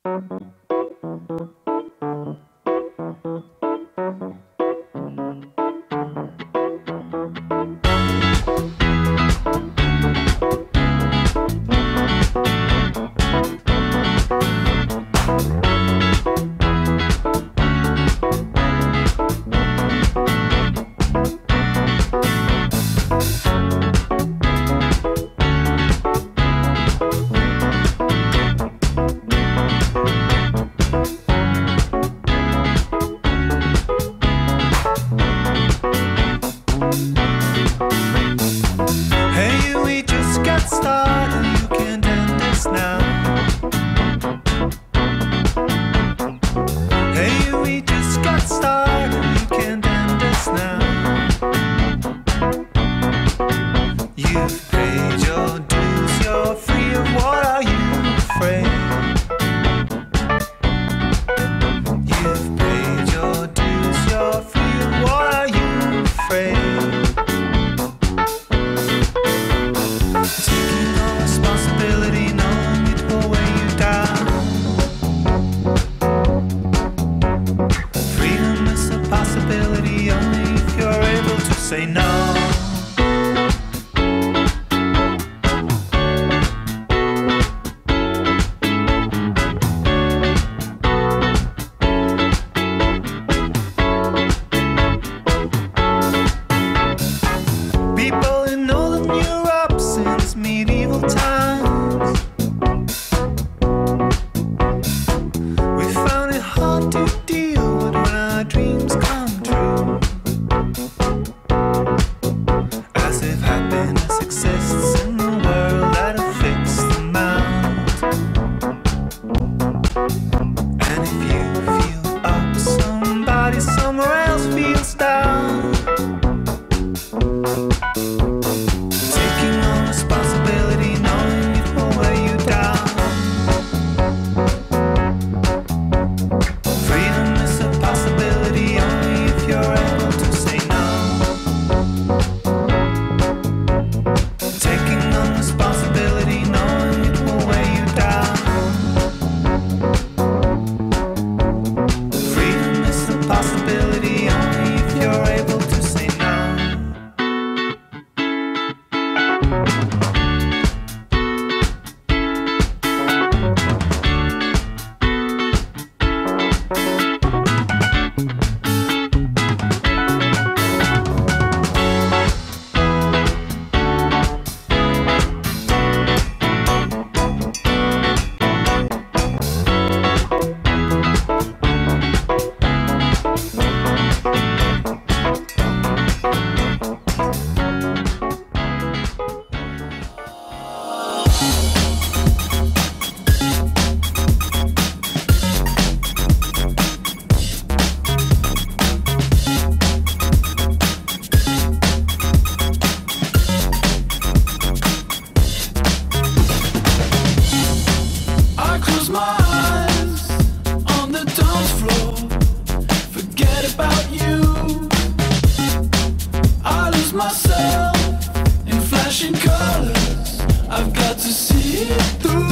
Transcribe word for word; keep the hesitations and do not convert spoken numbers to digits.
Say no. People in Northern Europe since medieval times, we found it hard to deal with when our dreams come true. As if happiness exists in a world at a fixed amount. And if you feel up, somebody somewhere else feels down. Taking on responsibility, knowing it will weigh you down. Freedom is a possibility only if you're able to say no. Taking on responsibility, knowing it will weigh you down. Freedom is a possibility only if you're able to say no. My eyes on the dance floor, forget about you. I lose myself in flashing colors, I've got to see it through.